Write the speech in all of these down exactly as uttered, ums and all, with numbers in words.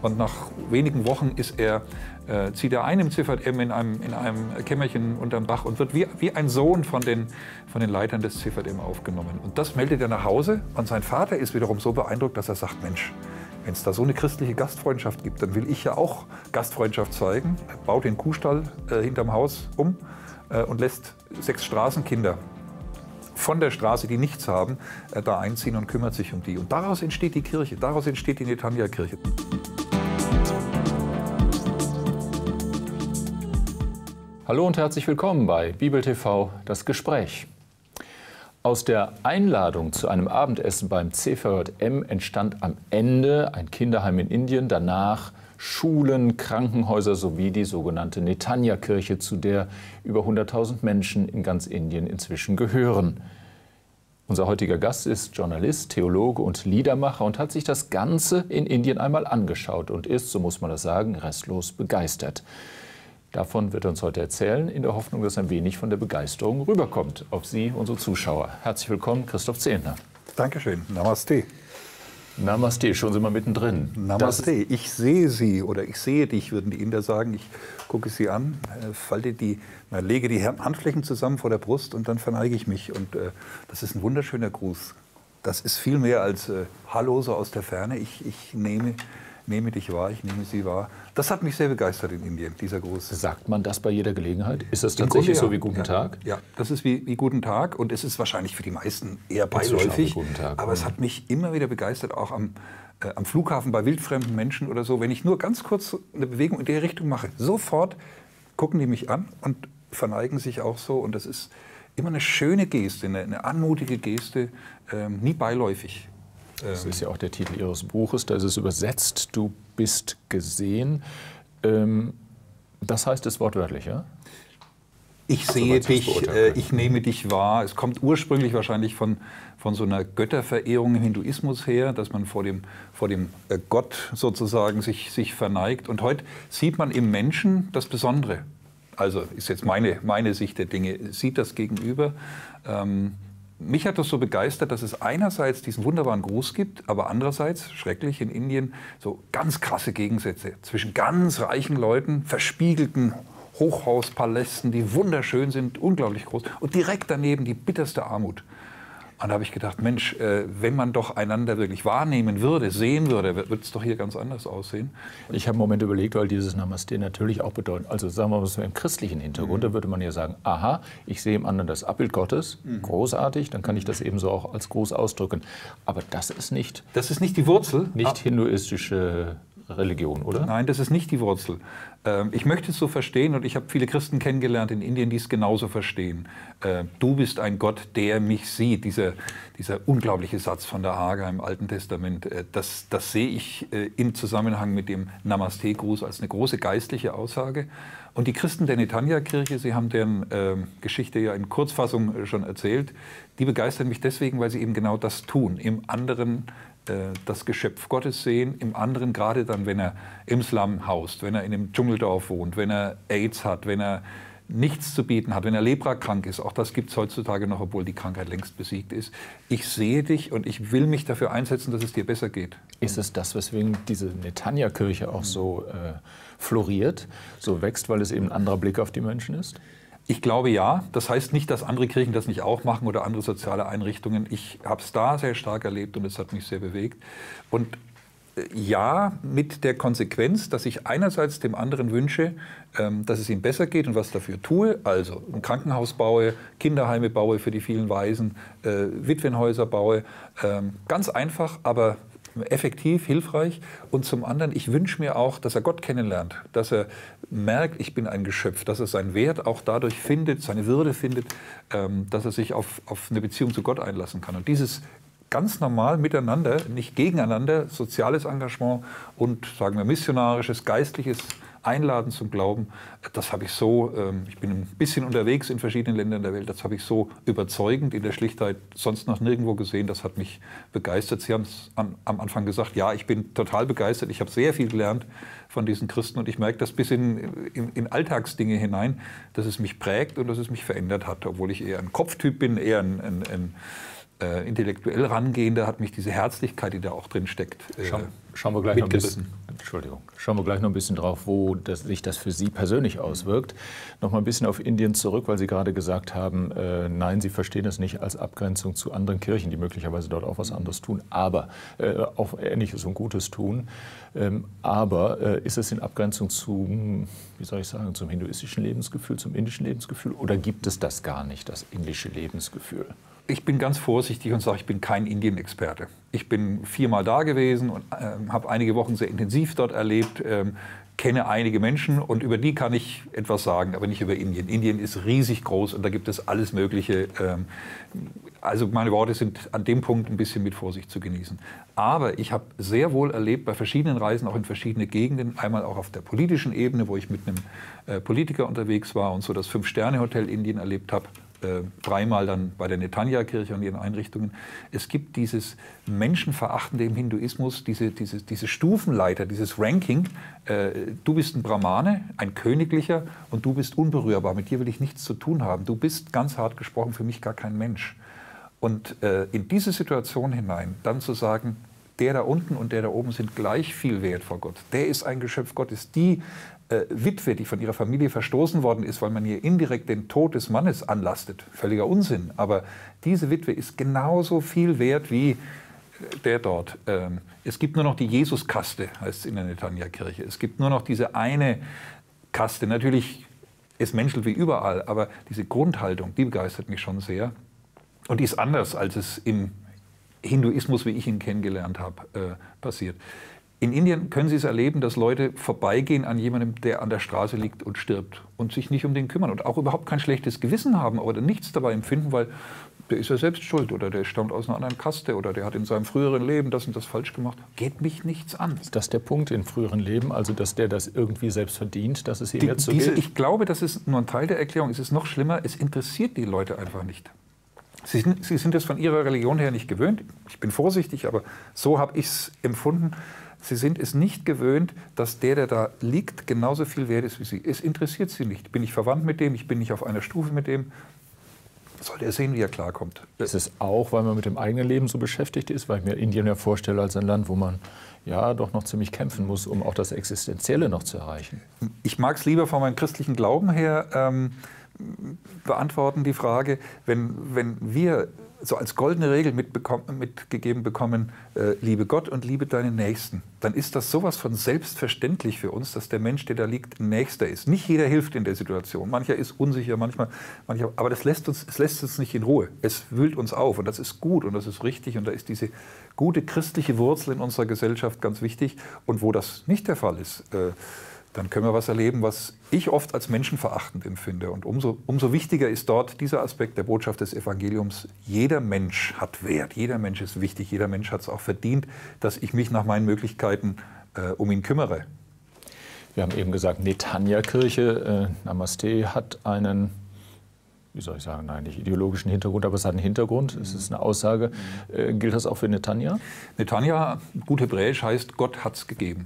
Und nach wenigen Wochen ist er, äh, zieht er ein im C V M in einem, in einem Kämmerchen unterm Dach und wird wie, wie ein Sohn von den, von den Leitern des C V M aufgenommen. Und das meldet er nach Hause. Und sein Vater ist wiederum so beeindruckt, dass er sagt, Mensch, wenn es da so eine christliche Gastfreundschaft gibt, dann will ich ja auch Gastfreundschaft zeigen. Er baut den Kuhstall äh, hinterm Haus um äh, und lässt sechs Straßenkinder von der Straße, die nichts haben, äh, da einziehen und kümmert sich um die. Und daraus entsteht die Kirche, daraus entsteht die Netanya-Kirche. Hallo und herzlich willkommen bei Bibel T V, das Gespräch. Aus der Einladung zu einem Abendessen beim C V J M entstand am Ende ein Kinderheim in Indien, danach Schulen, Krankenhäuser sowie die sogenannte Netanya-Kirche, zu der über hunderttausend Menschen in ganz Indien inzwischen gehören. Unser heutiger Gast ist Journalist, Theologe und Liedermacher und hat sich das Ganze in Indien einmal angeschaut und ist, so muss man das sagen, restlos begeistert. Davon wird er uns heute erzählen, in der Hoffnung, dass ein wenig von der Begeisterung rüberkommt auf Sie, unsere Zuschauer. Herzlich willkommen, Christoph Zehntner. Dankeschön. Namaste. Namaste, schon sind wir mittendrin. Namaste. Ich sehe Sie oder ich sehe dich, würden die Inder sagen. Ich gucke Sie an, äh, falte die, na, lege die Handflächen zusammen vor der Brust und dann verneige ich mich. Und äh, das ist ein wunderschöner Gruß. Das ist viel mehr als äh, Hallo so aus der Ferne. Ich, ich nehme, nehme dich wahr, ich nehme Sie wahr. Das hat mich sehr begeistert in Indien, dieser Gruß. Sagt man das bei jeder Gelegenheit? Ist das tatsächlich so wie Guten ja. Tag? Ja, das ist wie, wie Guten Tag und es ist wahrscheinlich für die meisten eher beiläufig. Guten Tag. Aber es hat mich immer wieder begeistert, auch am, äh, am Flughafen bei wildfremden Menschen oder so. Wenn ich nur ganz kurz eine Bewegung in der Richtung mache, sofort gucken die mich an und verneigen sich auch so. Und das ist immer eine schöne Geste, eine, eine anmutige Geste, ähm, nie beiläufig. Das ist ja auch der Titel Ihres Buches, da ist es übersetzt, du bist gesehen. Ähm, das heißt es wortwörtlich, ja? Ich sehe dich, äh, ich nehme dich wahr. Es kommt ursprünglich wahrscheinlich von, von so einer Götterverehrung im Hinduismus her, dass man vor dem, vor dem äh, Gott sozusagen sich, sich verneigt. Und heute sieht man im Menschen das Besondere. Also ist jetzt meine, meine Sicht der Dinge, sieht das Gegenüber. Ähm, Mich hat das so begeistert, dass es einerseits diesen wunderbaren Gruß gibt, aber andererseits, schrecklich in Indien, so ganz krasse Gegensätze zwischen ganz reichen Leuten, verspiegelten Hochhauspalästen, die wunderschön sind, unglaublich groß, und direkt daneben die bitterste Armut. Und da habe ich gedacht, Mensch, äh, wenn man doch einander wirklich wahrnehmen würde, sehen würde, würde es doch hier ganz anders aussehen. Ich habe einen Moment überlegt, weil dieses Namaste natürlich auch bedeutet, also sagen wir mal so im christlichen Hintergrund, mhm. da würde man ja sagen, aha, ich sehe im anderen das Abbild Gottes, mhm. großartig, dann kann ich das ebenso auch als Gruß ausdrücken. Aber das ist nicht... Das ist nicht die Wurzel. Nicht ah. hinduistische Religion, oder? Nein, das ist nicht die Wurzel. Ich möchte es so verstehen, und ich habe viele Christen kennengelernt in Indien, die es genauso verstehen. Du bist ein Gott, der mich sieht. Dieser, dieser unglaubliche Satz von der Hagar im Alten Testament, das, das sehe ich im Zusammenhang mit dem Namaste-Gruß als eine große geistliche Aussage. Und die Christen der Netanya-Kirche, Sie haben deren äh, Geschichte ja in Kurzfassung schon erzählt, die begeistern mich deswegen, weil sie eben genau das tun, im anderen das Geschöpf Gottes sehen, im anderen, gerade dann, wenn er im Slum haust, wenn er in einem Dschungeldorf wohnt, wenn er AIDS hat, wenn er nichts zu bieten hat, wenn er leprakrank ist. Auch das gibt es heutzutage noch, obwohl die Krankheit längst besiegt ist. Ich sehe dich und ich will mich dafür einsetzen, dass es dir besser geht. Ist es das, weswegen diese Netanya-Kirche auch so äh, floriert, so wächst, weil es eben ein anderer Blick auf die Menschen ist? Ich glaube ja. Das heißt nicht, dass andere Kirchen das nicht auch machen oder andere soziale Einrichtungen. Ich habe es da sehr stark erlebt und es hat mich sehr bewegt. Und ja, mit der Konsequenz, dass ich einerseits dem anderen wünsche, dass es ihm besser geht und was dafür tue. Also ein Krankenhaus baue, Kinderheime baue für die vielen Waisen, äh, Witwenhäuser baue. Ähm, ganz einfach, aber effektiv, hilfreich. Und zum anderen, ich wünsche mir auch, dass er Gott kennenlernt, dass er merkt, ich bin ein Geschöpf, dass er seinen Wert auch dadurch findet, seine Würde findet, ähm, dass er sich auf, auf eine Beziehung zu Gott einlassen kann. Und dieses ganz normal miteinander, nicht gegeneinander, soziales Engagement und, sagen wir, missionarisches, geistliches Einladen zum Glauben, das habe ich so, ähm, ich bin ein bisschen unterwegs in verschiedenen Ländern der Welt, das habe ich so überzeugend in der Schlichtheit sonst noch nirgendwo gesehen, das hat mich begeistert. Sie haben es am, am Anfang gesagt, ja, ich bin total begeistert, ich habe sehr viel gelernt von diesen Christen und ich merke das bis in, in, in Alltagsdinge hinein, dass es mich prägt und dass es mich verändert hat, obwohl ich eher ein Kopftyp bin, eher ein, ein, ein äh, intellektuell rangehender, hat mich diese Herzlichkeit, die da auch drin steckt, äh, Schauen, schauen wir gleich noch ein bisschen Entschuldigung, schauen wir gleich noch ein bisschen drauf, wo das, sich das für Sie persönlich auswirkt. Noch mal ein bisschen auf Indien zurück, weil Sie gerade gesagt haben, äh, nein, Sie verstehen es nicht als Abgrenzung zu anderen Kirchen, die möglicherweise dort auch was anderes tun, aber äh, auch Ähnliches und Gutes tun. Ähm, aber äh, ist es in Abgrenzung zum, wie soll ich sagen, zum hinduistischen Lebensgefühl, zum indischen Lebensgefühl, oder gibt es das gar nicht, das indische Lebensgefühl? Ich bin ganz vorsichtig und sage, ich bin kein Indien-Experte. Ich bin viermal da gewesen und äh, habe einige Wochen sehr intensiv dort erlebt, ähm, kenne einige Menschen und über die kann ich etwas sagen, aber nicht über Indien. Indien ist riesig groß und da gibt es alles Mögliche. Ähm, also meine Worte sind an dem Punkt ein bisschen mit Vorsicht zu genießen. Aber ich habe sehr wohl erlebt bei verschiedenen Reisen, auch in verschiedene Gegenden, einmal auch auf der politischen Ebene, wo ich mit einem äh, Politiker unterwegs war und so das Fünf-Sterne-Hotel Indien erlebt habe. Äh, dreimal dann bei der Netanya-Kirche und ihren Einrichtungen. Es gibt dieses Menschenverachtende im Hinduismus, diese, diese, diese Stufenleiter, dieses Ranking. Äh, du bist ein Brahmane, ein Königlicher und du bist unberührbar. Mit dir will ich nichts zu tun haben. Du bist, ganz hart gesprochen, für mich gar kein Mensch. Und äh, in diese Situation hinein dann zu sagen, der da unten und der da oben sind gleich viel wert vor Gott. Der ist ein Geschöpf Gottes. Die Äh, Witwe, die von ihrer Familie verstoßen worden ist, weil man ihr indirekt den Tod des Mannes anlastet. Völliger Unsinn. Aber diese Witwe ist genauso viel wert wie der dort. Ähm, es gibt nur noch die Jesuskaste, heißt es in der Netanya-Kirche. Es gibt nur noch diese eine Kaste. Natürlich, es menschelt wie überall, aber diese Grundhaltung, die begeistert mich schon sehr. Und die ist anders, als es im Hinduismus, wie ich ihn kennengelernt habe, äh, passiert. In Indien können Sie es erleben, dass Leute vorbeigehen an jemandem, der an der Straße liegt und stirbt und sich nicht um den kümmern und auch überhaupt kein schlechtes Gewissen haben oder nichts dabei empfinden, weil der ist ja selbst schuld oder der stammt aus einer anderen Kaste oder der hat in seinem früheren Leben das und das falsch gemacht. Geht mich nichts an. Ist das der Punkt in früheren Leben, also dass der das irgendwie selbst verdient, dass es ihm jetzt so diese, geht? Ich glaube, das ist nur ein Teil der Erklärung. Es ist noch schlimmer, es interessiert die Leute einfach nicht. Sie sind, Sie sind es von Ihrer Religion her nicht gewöhnt. Ich bin vorsichtig, aber so habe ich es empfunden. Sie sind es nicht gewöhnt, dass der, der da liegt, genauso viel wert ist wie Sie. Es interessiert Sie nicht. Bin ich verwandt mit dem? Ich bin nicht auf einer Stufe mit dem. Soll er sehen, wie er klarkommt. Ist es auch, weil man mit dem eigenen Leben so beschäftigt ist? Weil ich mir Indien ja vorstelle als ein Land, wo man ja doch noch ziemlich kämpfen muss, um auch das Existenzielle noch zu erreichen. Ich mag es lieber von meinem christlichen Glauben her ähm, beantworten, die Frage, wenn, wenn wir so als goldene Regel mitgegeben bekommen, äh, liebe Gott und liebe deinen Nächsten, dann ist das sowas von selbstverständlich für uns, dass der Mensch, der da liegt, ein Nächster ist. Nicht jeder hilft in der Situation. Mancher ist unsicher, manchmal, mancher, aber das lässt uns, es lässt uns nicht in Ruhe. Es wühlt uns auf und das ist gut und das ist richtig und da ist diese gute christliche Wurzel in unserer Gesellschaft ganz wichtig. Und wo das nicht der Fall ist, äh, dann können wir was erleben, was ich oft als menschenverachtend empfinde. Und umso, umso wichtiger ist dort dieser Aspekt der Botschaft des Evangeliums. Jeder Mensch hat Wert, jeder Mensch ist wichtig, jeder Mensch hat es auch verdient, dass ich mich nach meinen Möglichkeiten äh, um ihn kümmere. Wir haben eben gesagt, Netanya-Kirche, äh, Namaste, hat einen, wie soll ich sagen, nein, nicht ideologischen Hintergrund, aber es hat einen Hintergrund, es ist eine Aussage. Äh, gilt das auch für Netanya? Netanya, gut hebräisch, heißt Gott hat's gegeben.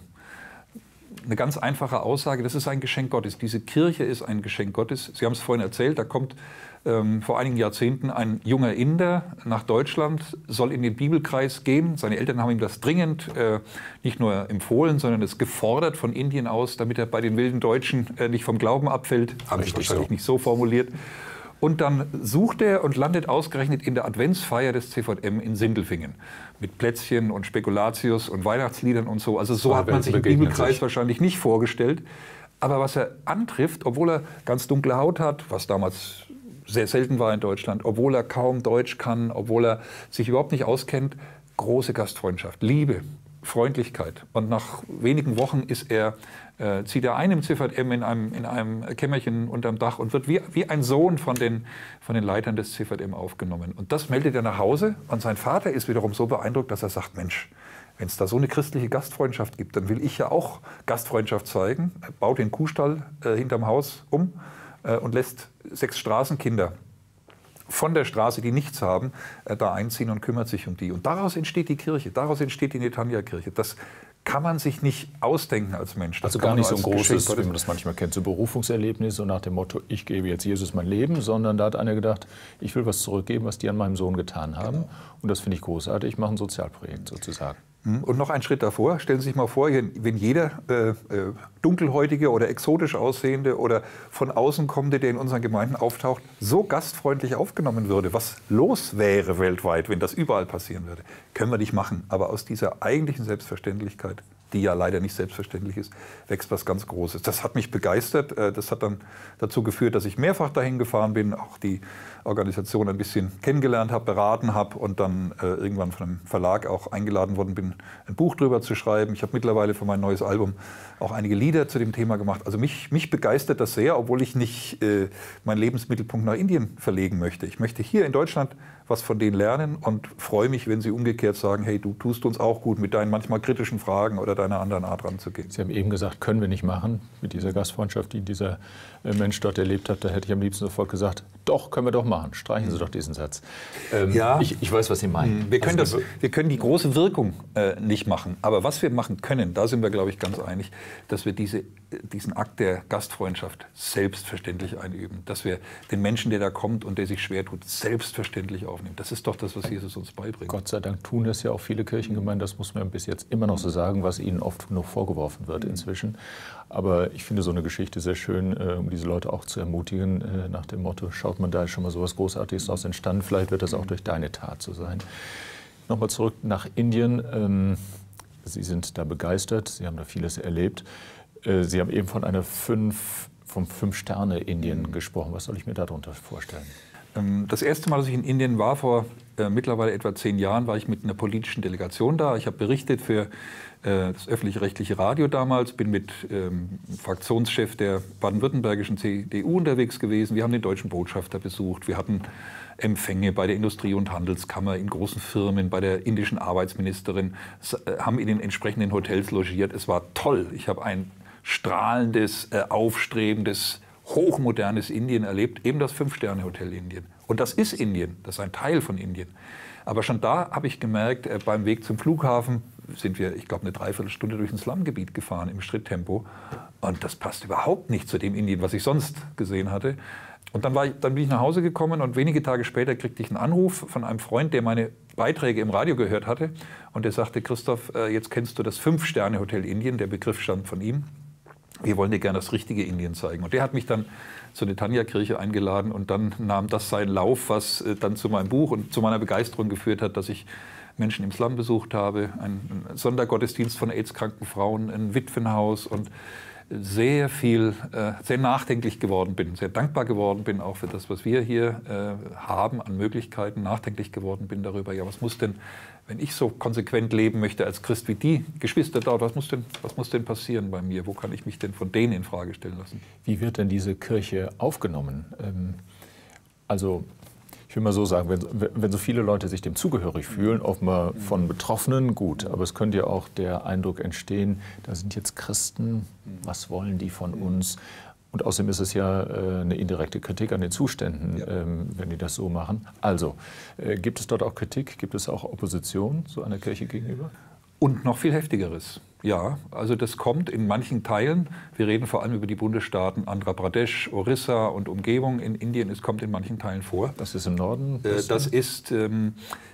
Eine ganz einfache Aussage, das ist ein Geschenk Gottes. Diese Kirche ist ein Geschenk Gottes. Sie haben es vorhin erzählt, da kommt ähm, vor einigen Jahrzehnten ein junger Inder nach Deutschland, soll in den Bibelkreis gehen. Seine Eltern haben ihm das dringend äh, nicht nur empfohlen, sondern es gefordert von Indien aus, damit er bei den wilden Deutschen äh, nicht vom Glauben abfällt. Habe ich wahrscheinlich so. nicht so formuliert. Und dann sucht er und landet ausgerechnet in der Adventsfeier des C V M in Sindelfingen. Mit Plätzchen und Spekulatius und Weihnachtsliedern und so. Also so Aber hat man sich im Bibelkreis sich. wahrscheinlich nicht vorgestellt. Aber was er antrifft, obwohl er ganz dunkle Haut hat, was damals sehr selten war in Deutschland, obwohl er kaum Deutsch kann, obwohl er sich überhaupt nicht auskennt, große Gastfreundschaft, Liebe, Freundlichkeit. Und nach wenigen Wochen ist er, äh, zieht er ein im C V M in einem, in einem Kämmerchen unterm Dach und wird wie, wie ein Sohn von den, von den Leitern des C V M aufgenommen. Und das meldet er nach Hause und sein Vater ist wiederum so beeindruckt, dass er sagt, Mensch, wenn es da so eine christliche Gastfreundschaft gibt, dann will ich ja auch Gastfreundschaft zeigen. Er baut den Kuhstall äh, hinterm Haus um äh, und lässt sechs Straßenkinder von der Straße, die nichts haben, äh, da einziehen und kümmert sich um die. Und daraus entsteht die Kirche, daraus entsteht die Netanya-Kirche. Das kann man sich nicht ausdenken als Mensch. Das also gar nicht so ein großes, wie man das manchmal kennt, so Berufungserlebnis, so nach dem Motto, ich gebe jetzt Jesus mein Leben, sondern da hat einer gedacht, ich will was zurückgeben, was die an meinem Sohn getan haben. Genau. Und das finde ich großartig, ich mache ein Sozialprojekt sozusagen. Und noch einen Schritt davor, stellen Sie sich mal vor, wenn jeder äh, äh, dunkelhäutige oder exotisch aussehende oder von außen kommende, der in unseren Gemeinden auftaucht, so gastfreundlich aufgenommen würde, was los wäre weltweit, wenn das überall passieren würde. Können wir nicht machen. Aber aus dieser eigentlichen Selbstverständlichkeit, die ja leider nicht selbstverständlich ist, wächst was ganz Großes. Das hat mich begeistert. Das hat dann dazu geführt, dass ich mehrfach dahin gefahren bin, auch die Organisation ein bisschen kennengelernt habe, beraten habe und dann äh, irgendwann von einem Verlag auch eingeladen worden bin, ein Buch drüber zu schreiben. Ich habe mittlerweile für mein neues Album auch einige Lieder zu dem Thema gemacht. Also mich, mich begeistert das sehr, obwohl ich nicht äh, meinen Lebensmittelpunkt nach Indien verlegen möchte. Ich möchte hier in Deutschland was von denen lernen und freue mich, wenn sie umgekehrt sagen, hey, du tust uns auch gut, mit deinen manchmal kritischen Fragen oder deiner anderen Art ranzugehen. Sie haben eben gesagt, können wir nicht machen mit dieser Gastfreundschaft, die dieser Mensch dort erlebt hat. Da hätte ich am liebsten sofort gesagt, doch, können wir doch machen. Streichen Sie doch diesen Satz. Ähm, ja, ich, ich weiß, was Sie meinen. Wir können, also, das, wir können die große Wirkung äh, nicht machen. Aber was wir machen können, da sind wir, glaube ich, ganz einig, dass wir diese, diesen Akt der Gastfreundschaft selbstverständlich einüben. Dass wir den Menschen, der da kommt und der sich schwer tut, selbstverständlich aufnehmen. Das ist doch das, was Jesus uns beibringt. Gott sei Dank tun das ja auch viele Kirchengemeinden. Das muss man bis jetzt immer noch so sagen, was ihnen oft noch vorgeworfen wird inzwischen. Aber ich finde so eine Geschichte sehr schön, um diese Leute auch zu ermutigen, nach dem Motto, schaut mal, da ist schon mal so was Großartiges daraus entstanden. Vielleicht wird das auch durch deine Tat so sein. Nochmal zurück nach Indien. Sie sind da begeistert, Sie haben da vieles erlebt. Sie haben eben von einer fünf, vom Fünf-Sterne-Indien gesprochen. Was soll ich mir darunter vorstellen? Das erste Mal, dass ich in Indien war, vor äh, mittlerweile etwa zehn Jahren, war ich mit einer politischen Delegation da. Ich habe berichtet für äh, das öffentlich-rechtliche Radio damals, bin mit ähm, Fraktionschef der baden-württembergischen C D U unterwegs gewesen. Wir haben den deutschen Botschafter besucht. Wir hatten Empfänge bei der Industrie- und Handelskammer, in großen Firmen, bei der indischen Arbeitsministerin, äh, haben in den entsprechenden Hotels logiert. Es war toll. Ich habe ein strahlendes, äh, aufstrebendes, hochmodernes Indien erlebt, eben das Fünf-Sterne-Hotel Indien. Und das ist Indien, das ist ein Teil von Indien. Aber schon da habe ich gemerkt, äh, beim Weg zum Flughafen sind wir, ich glaube, eine Dreiviertelstunde durch ein Slumgebiet gefahren im Schritttempo. Und das passt überhaupt nicht zu dem Indien, was ich sonst gesehen hatte. Und dann, war ich, dann bin ich nach Hause gekommen und wenige Tage später kriegte ich einen Anruf von einem Freund, der meine Beiträge im Radio gehört hatte. Und der sagte, Christoph, äh, jetzt kennst du das Fünf-Sterne-Hotel Indien, der Begriff stammt von ihm. Wir wollen dir gerne das richtige Indien zeigen. Und der hat mich dann zur Netanya-Kirche eingeladen und dann nahm das seinen Lauf, was äh, dann zu meinem Buch und zu meiner Begeisterung geführt hat, dass ich Menschen im Slum besucht habe, einen Sondergottesdienst von AIDS-kranken Frauen, ein Witwenhaus und sehr viel, äh, sehr nachdenklich geworden bin, sehr dankbar geworden bin auch für das, was wir hier äh, haben an Möglichkeiten, nachdenklich geworden bin darüber, ja, was muss denn, wenn ich so konsequent leben möchte als Christ wie die Geschwister dort, was muss denn, was muss denn passieren bei mir? Wo kann ich mich denn von denen in Frage stellen lassen? Wie wird denn diese Kirche aufgenommen? Ähm, also ich will mal so sagen, wenn, wenn so viele Leute sich dem zugehörig fühlen, offenbar von Betroffenen, gut. Aber es könnte ja auch der Eindruck entstehen, da sind jetzt Christen, was wollen die von uns? Und außerdem ist es ja äh, eine indirekte Kritik an den Zuständen, ja. ähm, wenn die das so machen. Also, äh, gibt es dort auch Kritik? Gibt es auch Opposition so einer Kirche gegenüber? Und noch viel Heftigeres. Ja, also das kommt in manchen Teilen. Wir reden vor allem über die Bundesstaaten Andhra Pradesh, Orissa und Umgebung in Indien. Es kommt in manchen Teilen vor. Das ist im Norden? Äh, das ist ähm,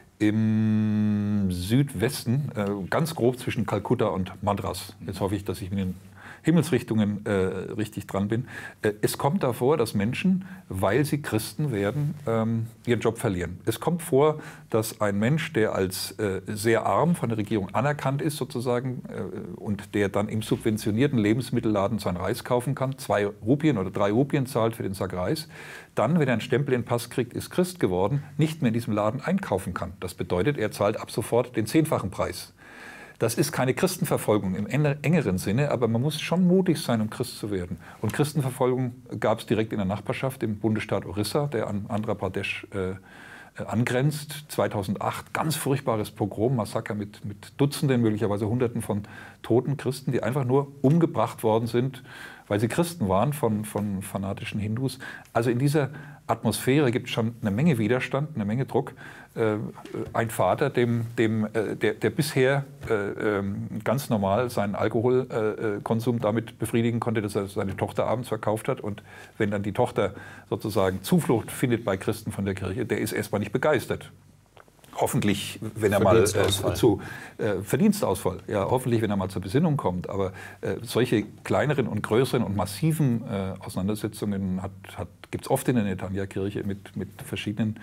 im Südwesten, äh, ganz grob zwischen Kalkutta und Madras. Jetzt hoffe ich, dass ich mit den Himmelsrichtungen äh, richtig dran bin. Äh, es kommt davor, dass Menschen, weil sie Christen werden, ähm, ihren Job verlieren. Es kommt vor, dass ein Mensch, der als äh, sehr arm von der Regierung anerkannt ist sozusagen äh, und der dann im subventionierten Lebensmittelladen sein Reis kaufen kann, zwei Rupien oder drei Rupien zahlt für den Sack Reis, dann, wenn er einen Stempel in den Pass kriegt, ist Christ geworden, nicht mehr in diesem Laden einkaufen kann. Das bedeutet, er zahlt ab sofort den zehnfachen Preis. Das ist keine Christenverfolgung im engeren Sinne, aber man muss schon mutig sein, um Christ zu werden. Und Christenverfolgung gab es direkt in der Nachbarschaft im Bundesstaat Orissa, der an Andhra Pradesh äh, angrenzt. zweitausendacht, ganz furchtbares Pogrom, Massaker mit, mit Dutzenden, möglicherweise Hunderten von toten Christen, die einfach nur umgebracht worden sind, weil sie Christen waren von, von fanatischen Hindus. Also in dieser Atmosphäre gibt es schon eine Menge Widerstand, eine Menge Druck. Äh, ein Vater, dem, dem, äh, der, der bisher äh, äh, ganz normal seinen Alkoholkonsum äh, damit befriedigen konnte, dass er seine Tochter abends verkauft hat. Und wenn dann die Tochter sozusagen Zuflucht findet bei Christen von der Kirche, der ist erstmal nicht begeistert. Hoffentlich, wenn er mal äh, zu äh, Verdienstausfall, ja, hoffentlich, wenn er mal zur Besinnung kommt. Aber äh, solche kleineren und größeren und massiven äh, Auseinandersetzungen hat, hat, gibt es oft in der Netanya-Kirche mit, mit verschiedenen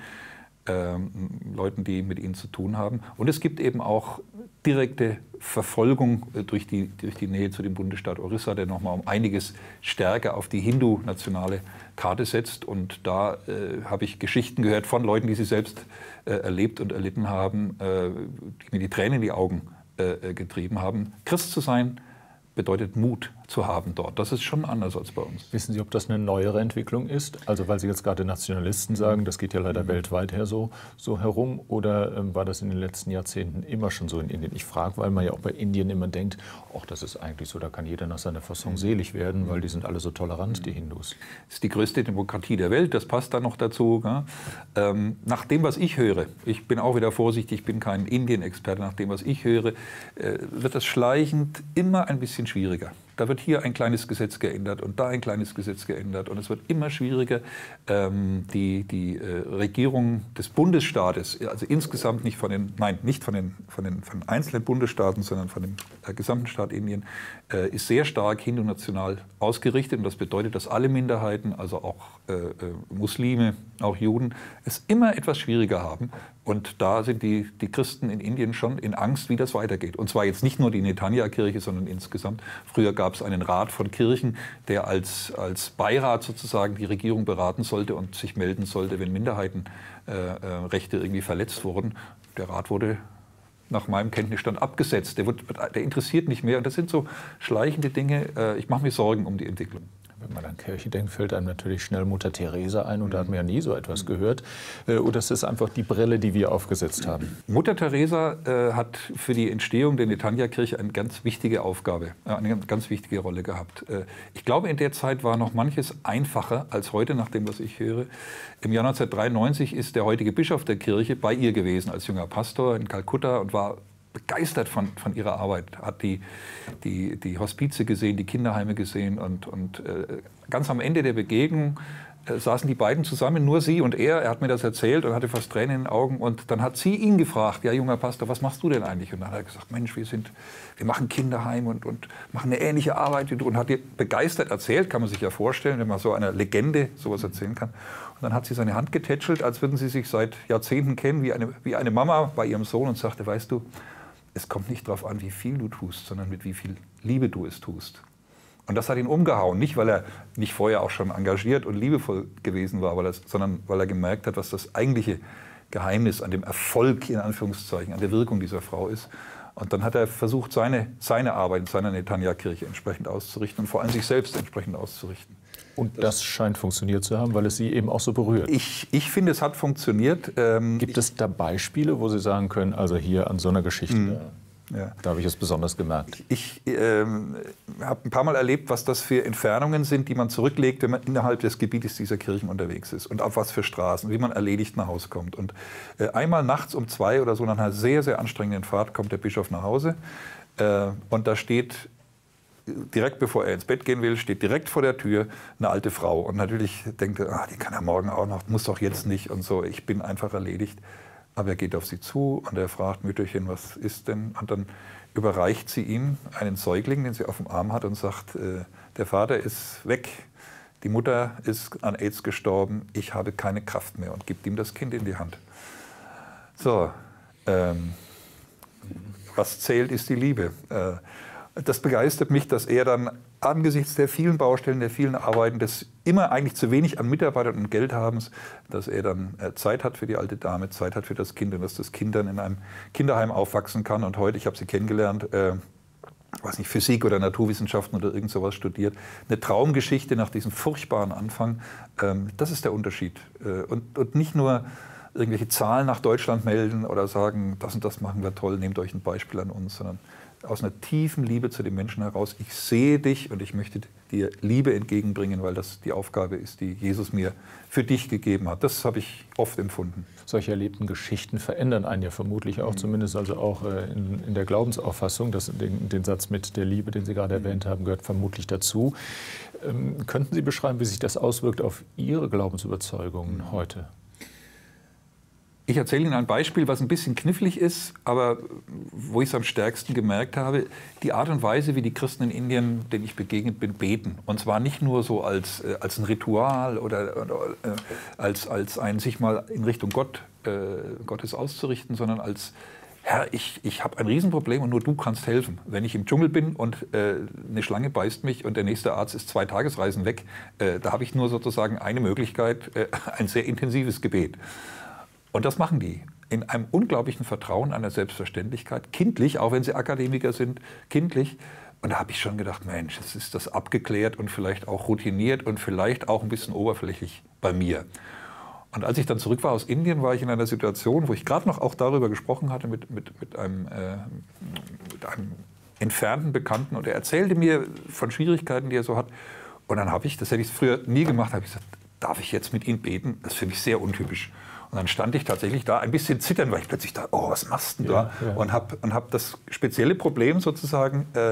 ähm, Leuten, die mit ihnen zu tun haben. Und es gibt eben auch direkte Verfolgung äh, durch, die, durch die Nähe zu dem Bundesstaat Orissa, der nochmal um einiges stärker auf die hindu-nationale Karte setzt. Und da äh, habe ich Geschichten gehört von Leuten, die sie selbst äh, erlebt und erlitten haben, äh, die mir die Tränen in die Augen äh, getrieben haben. Christ zu sein bedeutet Mut zu haben dort. Das ist schon anders als bei uns. Wissen Sie, ob das eine neuere Entwicklung ist? Also weil Sie jetzt gerade Nationalisten sagen, das geht ja leider mhm. weltweit her so, so herum. Oder ähm, war das in den letzten Jahrzehnten immer schon so in Indien? Ich frage, weil man ja auch bei Indien immer denkt, ach, das ist eigentlich so, da kann jeder nach seiner Fassung selig werden, weil die sind alle so tolerant, die Hindus. Das ist die größte Demokratie der Welt, das passt dann noch dazu. Ja? Ähm, nach dem, was ich höre, ich bin auch wieder vorsichtig, ich bin kein Indien-Experte, nach dem, was ich höre, äh, wird das schleichend immer ein bisschen schwieriger. Da wird hier ein kleines Gesetz geändert und da ein kleines Gesetz geändert. Und es wird immer schwieriger, ähm, die, die äh, Regierung des Bundesstaates, also insgesamt nicht von den, nein, nicht von den, von den, von den einzelnen Bundesstaaten, sondern von dem äh, gesamten Staat Indien, äh, ist sehr stark hindu-national ausgerichtet. Und das bedeutet, dass alle Minderheiten, also auch äh, äh, Muslime, auch Juden, es immer etwas schwieriger haben. Und da sind die, die Christen in Indien schon in Angst, wie das weitergeht. Und zwar jetzt nicht nur die Netanya-Kirche, sondern insgesamt. Früher gab es einen Rat von Kirchen, der als, als Beirat sozusagen die Regierung beraten sollte und sich melden sollte, wenn Minderheitenrechte äh, irgendwie verletzt wurden. Der Rat wurde nach meinem Kenntnisstand abgesetzt. Der, wird, der interessiert nicht mehr. Und das sind so schleichende Dinge. Äh, ich mache mir Sorgen um die Entwicklung. Wenn man an Kirche denkt, fällt einem natürlich schnell Mutter Teresa ein. Und da hat man ja nie so etwas gehört. Oder ist das einfach die Brille, die wir aufgesetzt haben? Mutter Teresa äh, hat für die Entstehung der Netanya-Kirche eine ganz wichtige Aufgabe, äh, eine ganz wichtige Rolle gehabt. Äh, ich glaube, in der Zeit war noch manches einfacher als heute, nach dem, was ich höre. Im Jahr neunzehnhundertdreiundneunzig ist der heutige Bischof der Kirche bei ihr gewesen als junger Pastor in Kalkutta und war begeistert von, von ihrer Arbeit, hat die, die, die Hospize gesehen, die Kinderheime gesehen und, und äh, ganz am Ende der Begegnung äh, saßen die beiden zusammen, nur sie und er. Er hat mir das erzählt und hatte fast Tränen in den Augen und dann hat sie ihn gefragt, ja junger Pastor, was machst du denn eigentlich? Und dann hat er gesagt, Mensch, wir, sind, wir machen Kinderheim und, und machen eine ähnliche Arbeit wie du und hat ihr begeistert erzählt, kann man sich ja vorstellen, wenn man so einer Legende sowas erzählen kann. Und dann hat sie seine Hand getätschelt, als würden sie sich seit Jahrzehnten kennen, wie eine, wie eine Mama bei ihrem Sohn und sagte, weißt du, es kommt nicht darauf an, wie viel du tust, sondern mit wie viel Liebe du es tust. Und das hat ihn umgehauen. Nicht, weil er nicht vorher auch schon engagiert und liebevoll gewesen war, weil er, sondern weil er gemerkt hat, was das eigentliche Geheimnis an dem Erfolg, in Anführungszeichen, an der Wirkung dieser Frau ist. Und dann hat er versucht, seine, seine Arbeit in seiner Netanya-Kirche entsprechend auszurichten und vor allem sich selbst entsprechend auszurichten. Und das scheint funktioniert zu haben, weil es Sie eben auch so berührt. Ich, ich finde, es hat funktioniert. Ähm, Gibt es da Beispiele, wo Sie sagen können, also hier an so einer Geschichte, Mhm. da, ja. da habe ich es besonders gemerkt? Ich ähm, habe ein paar Mal erlebt, was das für Entfernungen sind, die man zurücklegt, wenn man innerhalb des Gebietes dieser Kirchen unterwegs ist. Und auf was für Straßen, wie man erledigt nach Hause kommt. Und äh, einmal nachts um zwei oder so, nach einer sehr, sehr anstrengenden Fahrt, kommt der Bischof nach Hause. Äh, und da steht direkt bevor er ins Bett gehen will, steht direkt vor der Tür eine alte Frau. Und natürlich denkt er, ah, die kann er morgen auch noch, muss doch jetzt nicht und so, ich bin einfach erledigt. Aber er geht auf sie zu und er fragt, Mütterchen, was ist denn? Und dann überreicht sie ihm einen Säugling, den sie auf dem Arm hat und sagt, äh, der Vater ist weg, die Mutter ist an AIDS gestorben, ich habe keine Kraft mehr und gibt ihm das Kind in die Hand. So, ähm, was zählt, ist die Liebe. Äh, Das begeistert mich, dass er dann angesichts der vielen Baustellen, der vielen Arbeiten, des immer eigentlich zu wenig an Mitarbeitern und Geldhabens, dass er dann Zeit hat für die alte Dame, Zeit hat für das Kind und dass das Kind dann in einem Kinderheim aufwachsen kann. Und heute, ich habe sie kennengelernt, äh, weiß nicht, Physik oder Naturwissenschaften oder irgend sowas studiert, eine Traumgeschichte nach diesem furchtbaren Anfang. Ähm, das ist der Unterschied. Äh, und, und nicht nur irgendwelche Zahlen nach Deutschland melden oder sagen, das und das machen wir toll, nehmt euch ein Beispiel an uns, sondern aus einer tiefen Liebe zu den Menschen heraus, ich sehe dich und ich möchte dir Liebe entgegenbringen, weil das die Aufgabe ist, die Jesus mir für dich gegeben hat. Das habe ich oft empfunden. Solche erlebten Geschichten verändern einen ja vermutlich auch, mhm. zumindest also auch in, in der Glaubensauffassung. Das, den, den Satz mit der Liebe, den Sie gerade mhm. erwähnt haben, gehört vermutlich dazu. Ähm, könnten Sie beschreiben, wie sich das auswirkt auf Ihre Glaubensüberzeugungen mhm. heute? Ich erzähle Ihnen ein Beispiel, was ein bisschen knifflig ist, aber wo ich es am stärksten gemerkt habe. Die Art und Weise, wie die Christen in Indien, denen ich begegnet bin, beten. Und zwar nicht nur so als, äh, als ein Ritual oder, oder äh, als, als ein sich mal in Richtung Gott, äh, Gottes auszurichten, sondern als Herr, ich, ich habe ein Riesenproblem und nur du kannst helfen. Wenn ich im Dschungel bin und äh, eine Schlange beißt mich und der nächste Arzt ist zwei Tagesreisen weg, äh, da habe ich nur sozusagen eine Möglichkeit, äh, ein sehr intensives Gebet. Und das machen die in einem unglaublichen Vertrauen, einer Selbstverständlichkeit, kindlich, auch wenn sie Akademiker sind, kindlich. Und da habe ich schon gedacht, Mensch, jetzt ist das abgeklärt und vielleicht auch routiniert und vielleicht auch ein bisschen oberflächlich bei mir. Und als ich dann zurück war aus Indien, war ich in einer Situation, wo ich gerade noch auch darüber gesprochen hatte mit, mit, mit, einem, äh, mit einem entfernten Bekannten. Und er erzählte mir von Schwierigkeiten, die er so hat. Und dann habe ich, das hätte ich früher nie gemacht, habe ich gesagt, darf ich jetzt mit Ihnen beten? Das ist für mich sehr untypisch. Und dann stand ich tatsächlich da ein bisschen zittern, weil ich plötzlich dachte, oh, was machst du denn da? Ja, ja. Und habe und hab das spezielle Problem sozusagen äh,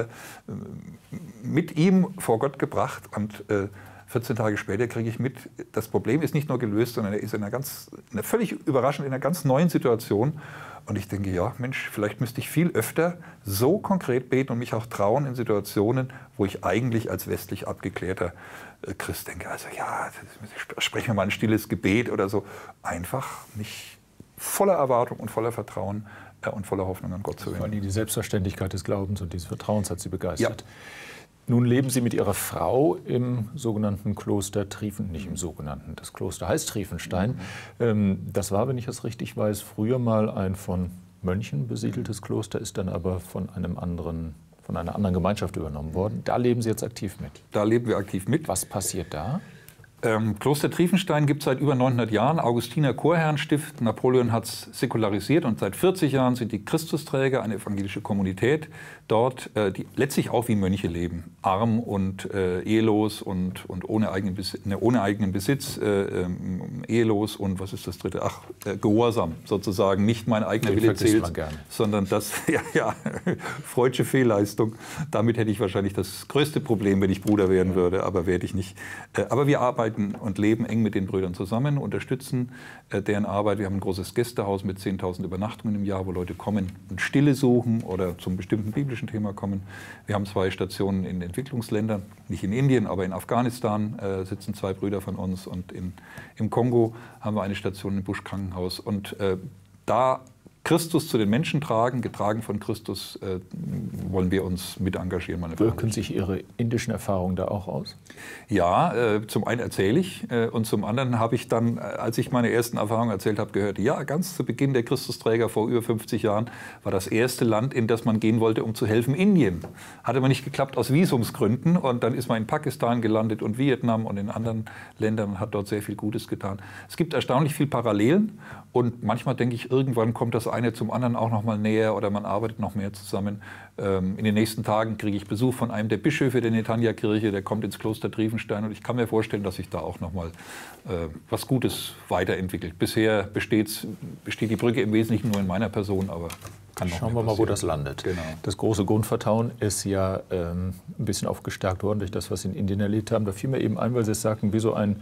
mit ihm vor Gott gebracht. Und äh, vierzehn Tage später kriege ich mit, das Problem ist nicht nur gelöst, sondern er ist in einer ganz, in einer völlig überraschend, in einer ganz neuen Situation. Und ich denke, ja, Mensch, vielleicht müsste ich viel öfter so konkret beten und mich auch trauen in Situationen, wo ich eigentlich als westlich abgeklärter Christ denke, also ja, sprechen wir mal ein stilles Gebet oder so. Einfach mich voller Erwartung und voller Vertrauen äh, und voller Hoffnung an Gott zu wenden. Vor allem die Selbstverständlichkeit des Glaubens und dieses Vertrauens hat Sie begeistert. Ja. Nun leben Sie mit Ihrer Frau im sogenannten Kloster Triefen, nicht im sogenannten, das Kloster heißt Triefenstein. Mhm. Das war, wenn ich das richtig weiß, früher mal ein von Mönchen besiedeltes Kloster, ist dann aber von einem anderen, von einer anderen Gemeinschaft übernommen worden. Da leben Sie jetzt aktiv mit. Da leben wir aktiv mit. Was passiert da? Ähm, Kloster Triefenstein gibt es seit über neunhundert Jahren, Augustiner Chorherrenstift. Napoleon hat es säkularisiert und seit vierzig Jahren sind die Christusträger, eine evangelische Kommunität, dort, äh, die letztlich auch wie Mönche leben. Arm und äh, ehelos und, und ohne, eigenen Besitz, ne, ohne eigenen Besitz, äh, ähm, ehelos und was ist das dritte? Ach, äh, Gehorsam sozusagen. Nicht mein eigener Den Wille zählt, gerne. sondern das, ja, ja, freudsche Fehlleistung. Damit hätte ich wahrscheinlich das größte Problem, wenn ich Bruder werden würde, aber werde ich nicht. Äh, aber wir arbeiten und leben eng mit den Brüdern zusammen, unterstützen äh, deren Arbeit. Wir haben ein großes Gästehaus mit zehntausend Übernachtungen im Jahr, wo Leute kommen und Stille suchen oder zum bestimmten biblischen Thema kommen. Wir haben zwei Stationen in Entwicklungsländern, nicht in Indien, aber in Afghanistan äh, sitzen zwei Brüder von uns und in, im Kongo haben wir eine Station im Busch-Krankenhaus. Und äh, da Christus zu den Menschen tragen, getragen von Christus, äh, wollen wir uns mit engagieren. Meine Wirken sich Ihre indischen Erfahrungen da auch aus? Ja, äh, zum einen erzähle ich äh, und zum anderen habe ich dann, als ich meine ersten Erfahrungen erzählt habe, gehört, ja, ganz zu Beginn der Christusträger vor über fünfzig Jahren war das erste Land, in das man gehen wollte, um zu helfen, Indien. Hat aber nicht geklappt aus Visumsgründen und dann ist man in Pakistan gelandet und Vietnam und in anderen Ländern und hat dort sehr viel Gutes getan. Es gibt erstaunlich viel Parallelen und manchmal denke ich, irgendwann kommt das eine zum anderen auch noch mal näher oder man arbeitet noch mehr zusammen. In den nächsten Tagen kriege ich Besuch von einem der Bischöfe der Netanya-Kirche, der kommt ins Kloster Triefenstein und ich kann mir vorstellen, dass sich da auch noch mal äh, was Gutes weiterentwickelt. Bisher besteht die Brücke im Wesentlichen nur in meiner Person, aber kann noch Schauen wir mal, wo das landet. Genau. Das große Grundvertrauen ist ja ähm, ein bisschen aufgestärkt worden durch das, was Sie in Indien erlebt haben. Da fiel mir eben ein, weil Sie es sagten, wie so ein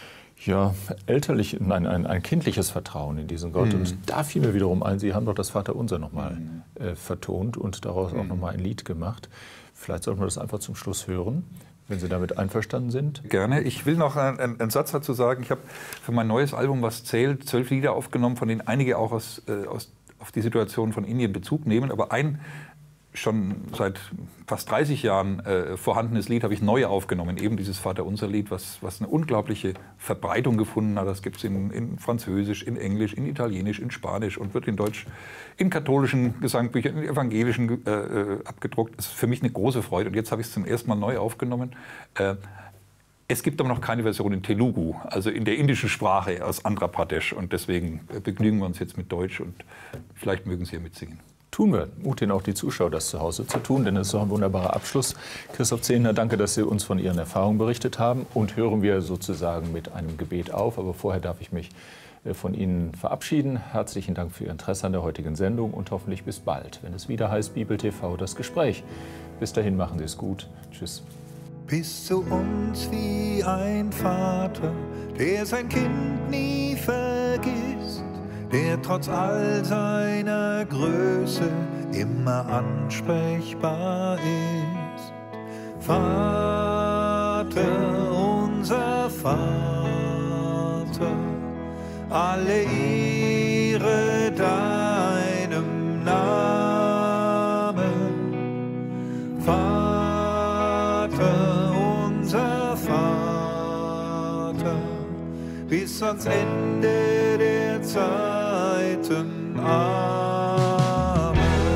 ja, elterlich, nein, ein, ein kindliches Vertrauen in diesen Gott. Mhm. Und da fiel mir wiederum ein, Sie haben doch das Vaterunser noch mal mhm. äh, vertont und daraus mhm. auch noch mal ein Lied gemacht. Vielleicht sollten wir das einfach zum Schluss hören, wenn Sie damit einverstanden sind. Gerne. Ich will noch einen, einen Satz dazu sagen. Ich habe für mein neues Album, was zählt, zwölf Lieder aufgenommen, von denen einige auch aus, äh, aus, auf die Situation von Indien Bezug nehmen. Aber ein schon seit fast dreißig Jahren äh, vorhandenes Lied habe ich neu aufgenommen, eben dieses Vaterunser-Lied, was, was eine unglaubliche Verbreitung gefunden hat. Das gibt es in, in Französisch, in Englisch, in Italienisch, in Spanisch und wird in Deutsch, in katholischen Gesangbüchern, in evangelischen äh, äh, abgedruckt. Das ist für mich eine große Freude und jetzt habe ich es zum ersten Mal neu aufgenommen. Äh, es gibt aber noch keine Version in Telugu, also in der indischen Sprache aus Andhra Pradesh und deswegen begnügen wir uns jetzt mit Deutsch und vielleicht mögen Sie ja mitsingen. Tun wir. Mut Ihnen auch die Zuschauer, das zu Hause zu tun, denn es ist doch ein wunderbarer Abschluss. Christoph Zehner, danke, dass Sie uns von Ihren Erfahrungen berichtet haben. Und hören wir sozusagen mit einem Gebet auf. Aber vorher darf ich mich von Ihnen verabschieden. Herzlichen Dank für Ihr Interesse an der heutigen Sendung und hoffentlich bis bald, wenn es wieder heißt Bibel T V, das Gespräch. Bis dahin, machen Sie es gut. Tschüss. Bist zu uns wie ein Vater, der sein Kind nie vergisst, der trotz all seiner Größe immer ansprechbar ist. Vater, unser Vater, alle Ehre deinem Namen. Vater, unser Vater, bis ans Ende der Zeiten. Amen.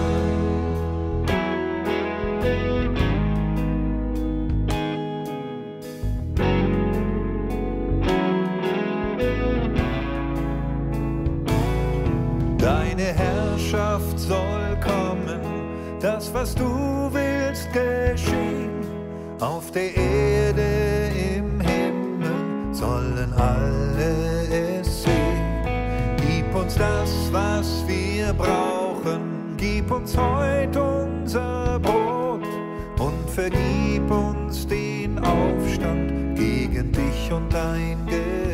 Deine Herrschaft soll kommen, das, was du willst, geschehen. Auf der Erde, im Himmel sollen alle es sehen. Gib uns das, was wir brauchen, gib uns heute unser Brot und vergib uns den Aufstand gegen dich und dein Gebot.